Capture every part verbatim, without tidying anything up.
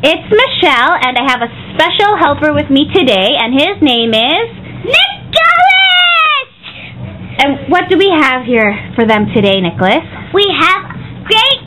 It's Michelle, and I have a special helper with me today, and his name is Nicholas! And what do we have here for them today, Nicholas? We have great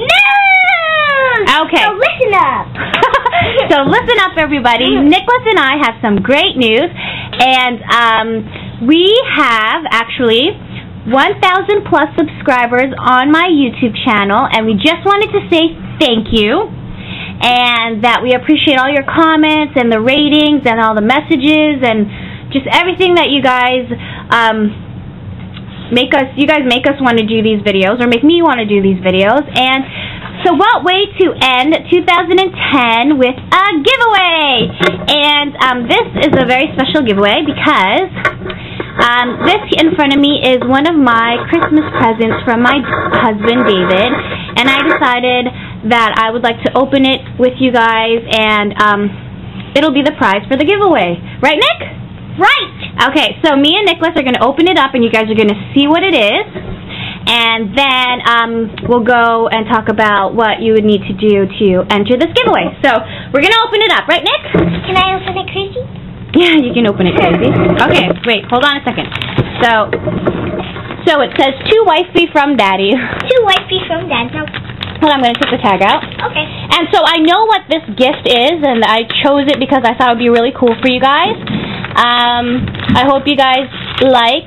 news! Okay. So listen up. So listen up, everybody. Nicholas and I have some great news, and um, we have actually one thousand plus subscribers on my YouTube channel, and we just wanted to say thank you. And that we appreciate all your comments and the ratings and all the messages and just everything that you guys um, make us. You guys make us want to do these videos, or make me want to do these videos. And so, what way to end two thousand ten with a giveaway? And um, this is a very special giveaway because um, this in front of me is one of my Christmas presents from my husband David, and I decided that I would like to open it with you guys, and um, it'll be the prize for the giveaway. Right, Nick? Right! Okay, so me and Nicholas are going to open it up, and you guys are going to see what it is, and then um, we'll go and talk about what you would need to do to enter this giveaway. So, we're going to open it up. Right, Nick? Can I open it, Crazy? Yeah, you can open it, Crazy. Okay, wait, hold on a second. So, so it says, to wifey from Daddy. To wifey from Dad. Now, hold on, I'm going to take the tag out. okay. And so I know what this gift is, and I chose it because I thought it would be really cool for you guys. Um, I hope you guys like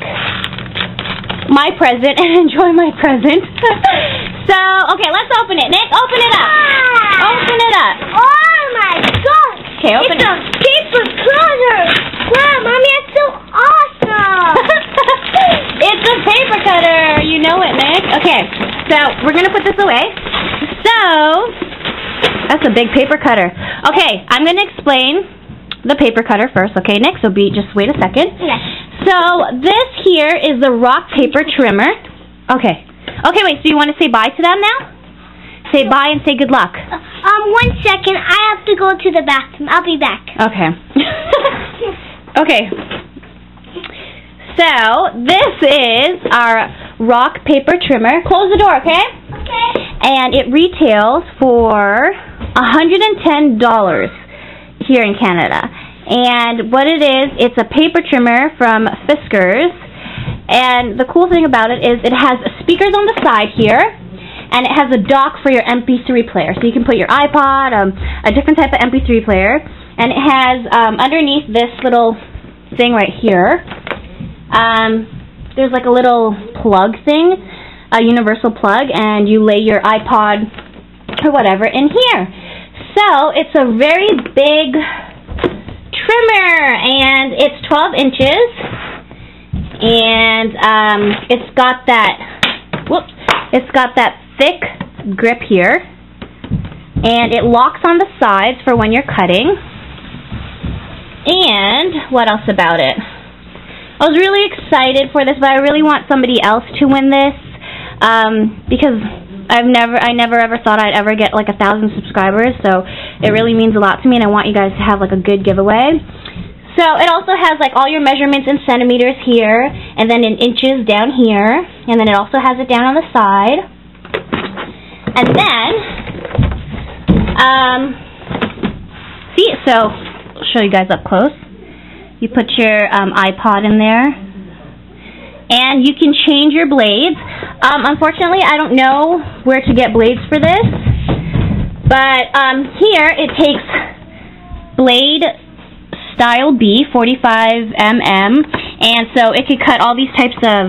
my present and enjoy my present. So, okay, let's open it. Nick, open it up. Ah! Open it up. Oh my God! Okay, open it's it. It's a paper cutter! Wow, Mommy, that's so awesome! It's a paper cutter. You know it, Nick. Okay, so we're going to put this away. So, that's a big paper cutter. Okay, I'm going to explain the paper cutter first. Okay, Nick, so be, just wait a second. Yes. So, this here is the rock paper trimmer. Okay. Okay, wait, so you want to say bye to them now? Say bye and say good luck. Uh, um, one second. I have to go to the bathroom. I'll be back. Okay. Okay. So, this is our rock paper trimmer. Close the door, okay? Okay. And it retails for one hundred ten dollars here in Canada. And what it is, it's a paper trimmer from Fiskars. And the cool thing about it is it has speakers on the side here, and it has a dock for your M P three player. So you can put your iPod, um, a different type of M P three player. And it has um, underneath this little thing right here, um, there's like a little plug thing, a universal plug, and you lay your iPod or whatever in here. So it's a very big trimmer, and it's twelve inches, and um, it's got that, whoops, it's got that thick grip here, and it locks on the sides for when you're cutting. And what else about it? I was really excited for this, but I really want somebody else to win this, um, because I've never, I never ever thought I'd ever get like a thousand subscribers, so it really means a lot to me, and I want you guys to have like a good giveaway. So it also has like all your measurements in centimeters here, and then in inches down here, and then it also has it down on the side. And then, um, see, so I'll show you guys up close. You put your um, iPod in there, and you can change your blades. Um, unfortunately, I don't know where to get blades for this, but um, here it takes blade style B, forty-five millimeters, and so it could cut all these types of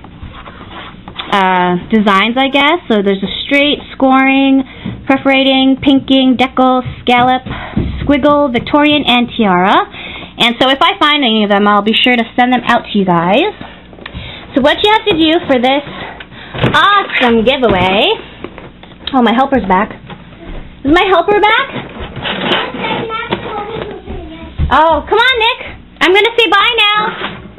uh, designs, I guess. So there's a straight, scoring, perforating, pinking, decal, scallop, squiggle, Victorian, and tiara. And so if I find any of them, I'll be sure to send them out to you guys. So what you have to do for this awesome giveaway... Oh, my helper's back. Is my helper back? Oh, come on, Nick. I'm going to say bye now.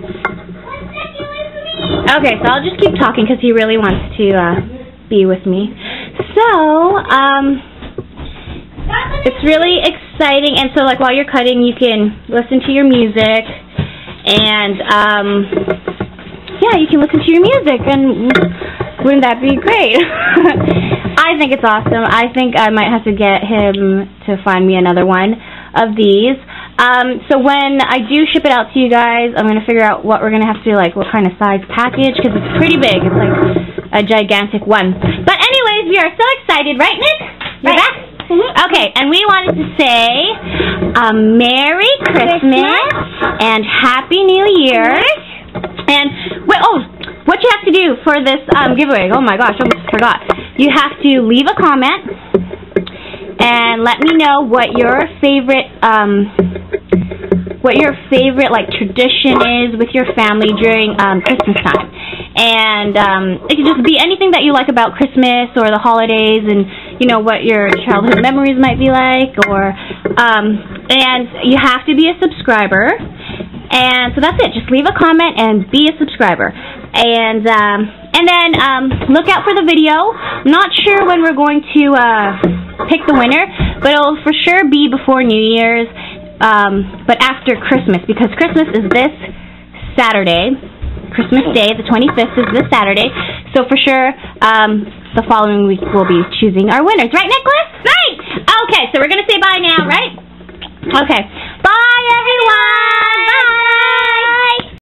Okay, so I'll just keep talking because he really wants to uh, be with me. So, um, it's really exciting. And so, like, while you're cutting, you can listen to your music. And, um, yeah, you can listen to your music. And wouldn't that be great? I I think it's awesome. I think I might have to get him to find me another one of these. Um, so when I do ship it out to you guys, I'm going to figure out what we're going to have to do, like what kind of size package, because it's pretty big. It's like a gigantic one. But anyways, we are so excited, right, Nick? You're right. back? Mm-hmm. Okay, and we wanted to say a Merry Christmas, Christmas and Happy New Year. Mm-hmm. And, wait, oh, what you have to do for this um, giveaway, oh my gosh, I almost forgot. You have to leave a comment and let me know what your favorite, um, what your favorite, like, tradition is with your family during um, Christmas time. And um, it can just be anything that you like about Christmas or the holidays, and you know what your childhood memories might be like. Or um, and you have to be a subscriber. And so that's it. Just leave a comment and be a subscriber. And um, and then um, look out for the video. I'm not sure when we're going to uh, pick the winner, but it'll for sure be before New Year's, um, but after Christmas, because Christmas is this Saturday. Christmas Day, the twenty-fifth, is this Saturday. So for sure, um, the following week we'll be choosing our winners. Right, Nicholas? Right! Okay, so we're going to say bye now, right? Okay.